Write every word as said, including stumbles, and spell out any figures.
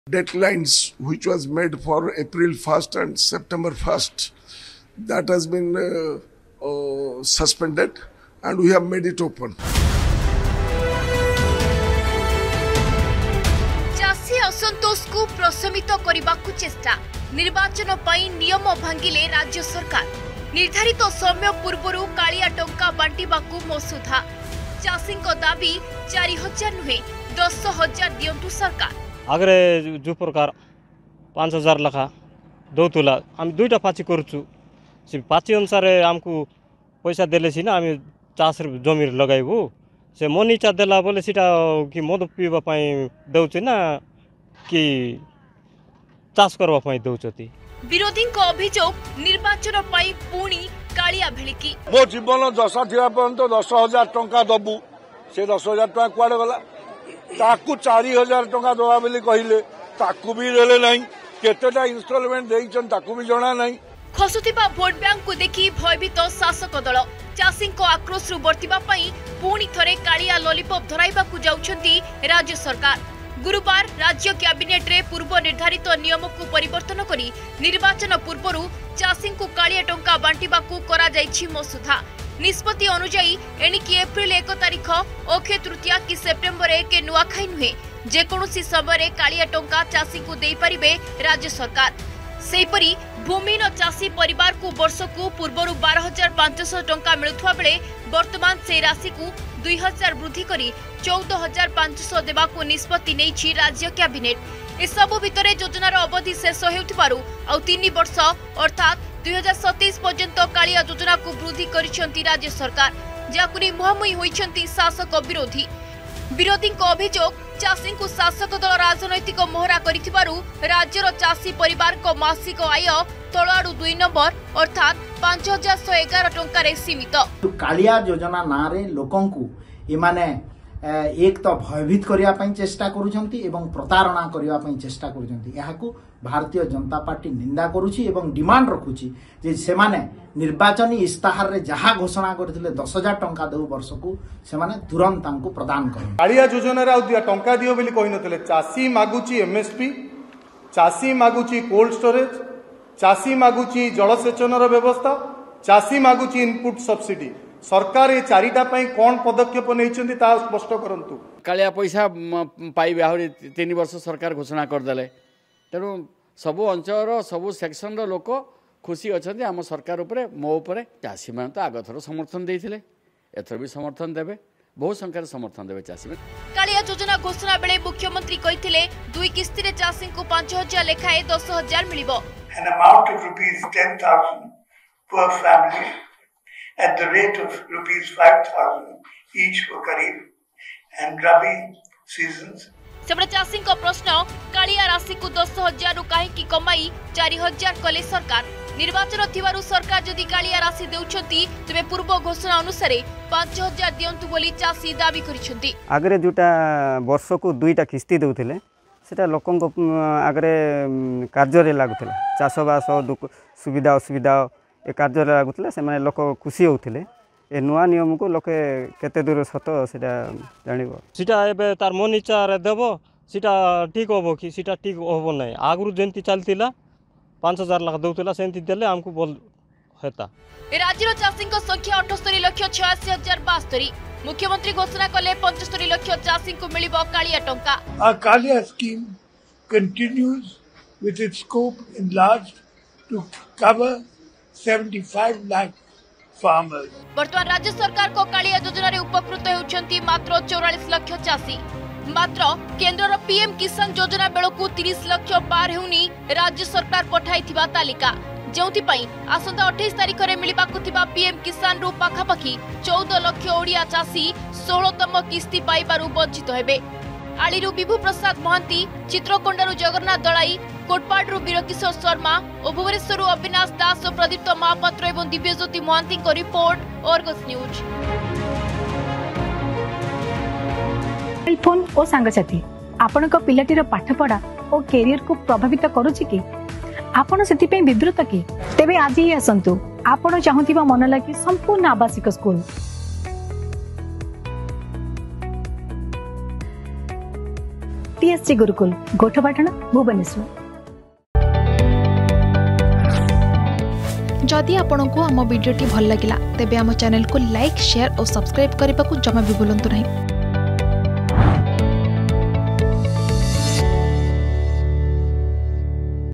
Deadlines which was made for April first and September first, that has been uh, uh, suspended and we have made it open. चाषी असंतोष को प्रशमित करने को चेष्टा निर्वाचन पई नियम भांगिले राज्य सरकार निर्धारित समय पूर्व कालिया टंका बांटिबाकू मसुधा चाषी दाबी चार हजार नुहे दस हजार दिंतु सरकार आगे जो प्रकार पाँच हजार लखा दो तुला आम दुईटा पाची करुचु से पाची अनुसार आमको पैसा देले सिना आम चाष जमी लगाइबु से मनीचा देला बोले सीटा कि मद पीवा पाई दउछ ना कि चाष करबा पाई दउछती विरोधी को अभियोग निर्वाचन पाई पुणी कालिया भिलिकी मो जीवन दशा थिया पर्यंत दस हजार टंका दबु से दस हजार टंका कुआडे गला ताकू चारि हजार टंका दवा बोली कहले ताकू भी देले नहीं केतेटा इंस्टॉलमेंट देइछन ताकू भी जणा नहीं खसुथिबा भोट बैंक को देखि भयभीत शासक दल चाषी आक्रोश बर्तिबा पई पुणी थरे कालिया लॉलीपॉप धराइबाकू जाउछंती राज्य सरकार गुरुवार राज्य कैबिनेट रे पूर्व निर्धारित नियम को परिवर्तन करी निर्वाचन पूर्व चाषी को कालिया टंका बांटिबाकू करा जाइछि मसुधा निष्पत्ति अनुसार एणिकी एप्रिल एक तारीख अक्षय तृतीया कि सेप्टेम्बर एक नुआखाई नुहे जेकोसी समय कालिया टंका चाषी को दे पारिबे राज्य सरकार सेपरी भूमिहीन चाषी परिवार को वर्ष को पूर्व बारह हजार पांचश टंका मिलुवा बेले वर्तमान से राशि को दुई हजार वृद्धि करी चौदह हजार पांचश देवाकू निष्पत्ति नेइछि राज्य कैबिनेट एसबु भितर योजनार अवधि शेष हेउथिबारु आउ तीन वर्ष अर्थात दुई हजार सतैश पर्यंत कालिया योजना को वृद्धि करिसेंती राज्य सरकार जाकुनी मुहामुही होइछंती शासक विरोधी विरोधी को अभियोग चाषी को शासक दल राजनैतिक मोहरा करिथिबारु राज्यर चाषी परिवार को मासिक आय तळाडु दुई नंबर अर्थात पांच हजार सौ एगार टंका सीमित कालिया योजना ना रे लोकन को इमाने एक तो भयभीत करिया पई चेष्टा करूछंती एवं प्रतारणा करिया पई चेष्टा करूछंती याहाकू भारतीय जनता पार्टी निंदा करूछि एवं डिमांड रखुछि जे सेमाने निर्वाचनी इस्ताहार रे जहा घोषणा करथिले दस हजार टंका देउ वर्ष को सेमाने तुरंत तांको प्रदान करन कालिया योजना रे आ टंका दियो बोली कहि नथिले चासी मागुछि एमएसपी चासी मागुछि कोल्ड स्टोरेज चासी मागुछि जलसेचन रो व्यवस्था चासी मागुछि इनपुट सब्सिडी सरकार ये चारिटा पाई कौन पदक्षेप नहीं ता स्पष्ट करंतु कालिया पैसा पाइबे आहरी तीन वर्ष सरकार घोषणा करदेले तेणु सबु अंचल सबु सेक्शन रो लोक खुशी अच्छा आम सरकार उपरे मो उपरे चाषी मैंने तो आगथर समर्थन देते एथर भी समर्थन देवे बहुत संख्यार समर्थन देवे चाषी में कालिया योजना घोषणा बेले मुख्यमंत्री कहिथिले दुई किस्ती रे चाषी को पांच हजार लेखाए दस हजार मिलिबो an amount of rupees ten thousand per family at the rate of rupees five thousand each for kharif and rabi seasons. Sebade चाषी को प्रश्न कालिया राशि को दस हजार रु कहीं कमाई चार हजार कले सरकार निर्वाचन थिबारु सरकार जदि कालिया राशि देउछंती तबे पूर्व घोषणा अनुसार पांच हजार दियंतु बोली चाषी दाबी करिसंती आगरे जोटा वर्ष को दुईटा किस्ती देउथिले सेटा लोकन को आगरे कार्य रे लागुथिला चाषबास सुविधा असुविधा ए कार्य रे लागुथिला से माने लोक खुशी होउथिले ए नुआ नियम को लोके केते दूर सत सेटा जानिबो सीटा एबे तार मन इच्छा रे देबो सीटा ठीक होबो कि सीटा ठीक होबो नै आगरु जेंती चलतिला पाँच हजार लाख दउतिला सेंती देले हमको बोल हेता ए राज्यर चाषी संख्या अठस्तरी लाख छियासी हजार बास्तरी मुख्यमंत्री घोषणा कले पचहत्तर लाख चाषी को मिलिबो कालिया टंका Our Kalia scheme continues with its scope enlarged to cover seventy-five lakh farmers. वर्तमान राज्य सरकार को कालिया योजना रे उपकृत होउछंती मात्र चौवालीस लाख चाषी मात्र केंद्र पीएम किसान योजना बेलकू तीस लाख पार हेउनी राज्य सरकार पठाइथिबा तालिका जोंथि पई आसंता अट्ठाईस तारिख रे मिलिबाकू थिबा पीएम किसान रु पाखापाखी चौदह लाख ओडिया चाषी सोलहतम किस्ती पाइबारु वंचित हेबे आलीरु विभु प्रसाद महांती चित्रकोंडारु जगन्नाथ दलाई कोटपाडरु वीरकिशोर शर्मा और भुवनेश्वरु अविनाश दास और प्रदीप्त महापात्र एवं दिव्यज्योति महांती को रिपोर्ट अर्गस न्यूज फोन और सांगसाथी आपण पिलाटीर पाठपढ़ा और कैरियर को प्रभावित करुछि कि आपण सेति विवृत कि तेबे आज ही आसंतु आपण चाहुथिबा मन लागी संपूर्ण आवासिक school TS SSC Gurukul Gothapatna Bhubaneswar. जदि आपंक आम भिडी भल लगा तेब आम चैनल को लाइक शेयर और सब्सक्राइब करने को जमा भी भूलु नहीं।